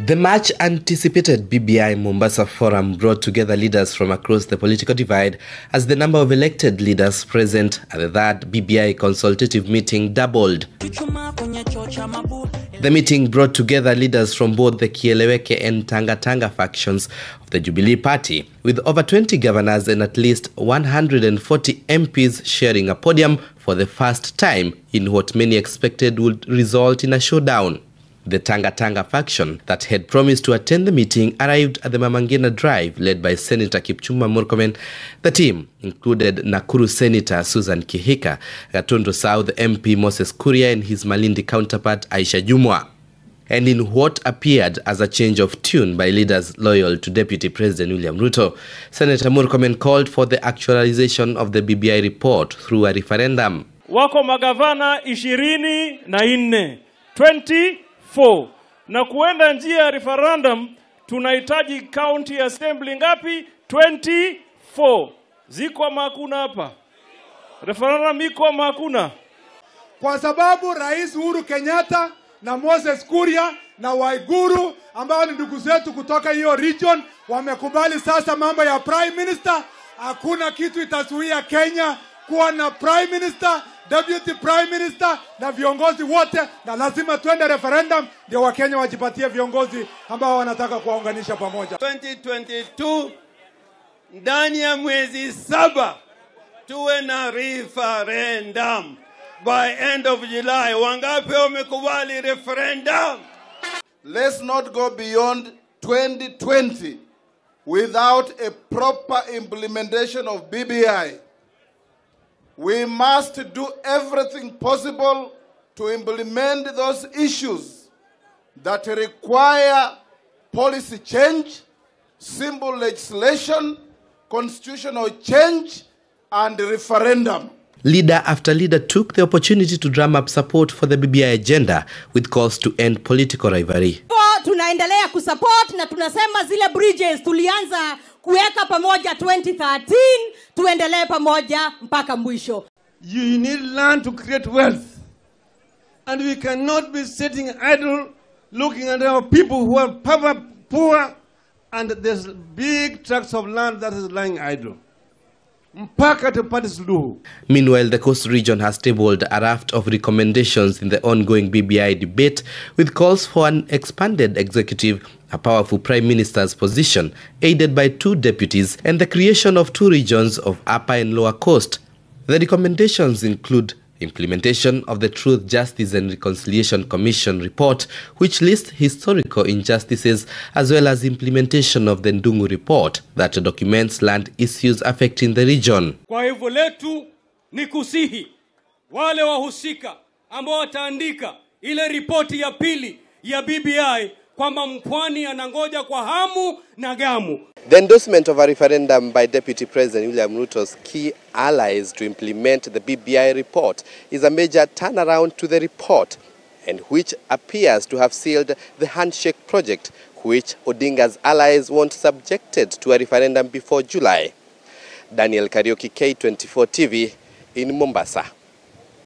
The much-anticipated BBI Mombasa Forum brought together leaders from across the political divide as the number of elected leaders present at the third BBI consultative meeting doubled. The meeting brought together leaders from both the Kieleweke and Tanga Tanga factions of the Jubilee Party, with over 20 governors and at least 140 MPs sharing a podium for the first time in what many expected would result in a showdown. The Tanga Tanga faction that had promised to attend the meeting arrived at the Mama Ngina Drive, led by Senator Kipchumba Murkomen. The team included Nakuru Senator Susan Kihika, Gatundu South MP Moses Kuria and his Malindi counterpart Aisha Jumwa. And in what appeared as a change of tune by leaders loyal to Deputy President William Ruto, Senator Murkomen called for the actualization of the BBI report through a referendum. Wako magavana 24 na kuenda njia ya referendum, tunahitaji county assembly ngapi? 24. Ziko makuna hapa. Referendum iko makuna. Kwa sababu Rais Uhuru Kenyatta na Moses Kuria na Waiguru ambao ni ndugu zetu kutoka hiyo region wamekubali sasa mambo ya prime minister, hakuna kitu itazuia Kenya kuwa na prime minister, deputy prime minister na viongozi wote, na lazima tuende referendum ndio Wakenya wajipatie viongozi ambao wanataka kuwaunganisha pamoja. 2022 ndani ya mwezi 7 tuwe na referendum. By end of July, wangapi wamekubali referendum? Let's not go beyond 2020 without a proper implementation of BBI. We must do everything possible to implement those issues that require policy change, simple legislation, constitutional change, and referendum. Leader after leader took the opportunity to drum up support for the BBI agenda with calls to end political rivalry. Tunaendelea kusupport na tunasema zile bridges tulianza kuweka pamoja 2013, tuendelee pamoja mpaka mwisho. You need land to create wealth. And we cannot be sitting idle looking at our people who are poor and there's big tracts of land that is lying idle. Meanwhile, the Coast region has tabled a raft of recommendations in the ongoing BBI debate, with calls for an expanded executive, a powerful prime minister's position, aided by 2 deputies, and the creation of 2 regions of Upper and Lower Coast. The recommendations include implementation of the Truth, Justice and Reconciliation Commission report, which lists historical injustices, as well as implementation of the Ndungu report that documents land issues affecting the region. Kwa hivyo letu ni kusihi wale wahusika ambao wataandika ile ripoti ya pili ya BBI kwamba mpwani anangoja kwa hamu na gamu. The endorsement of a referendum by Deputy President William Ruto's key allies to implement the BBI report is a major turnaround to the report, and which appears to have sealed the handshake project, which Odinga's allies want subjected to a referendum before July. Daniel Kariuki, K24 TV in Mombasa.